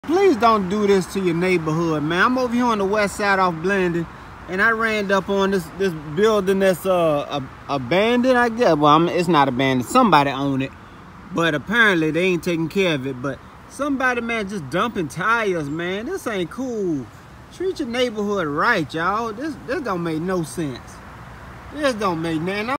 Please don't do this to your neighborhood, man. I'm over here on the west side off Glendon, and I ran up on this building that's abandoned, I guess. Well, it's not abandoned. Somebody own it, but apparently they ain't taking care of it. But somebody, man, just dumping tires, man. This ain't cool. Treat your neighborhood right, y'all. This don't make no sense. This don't make nothing.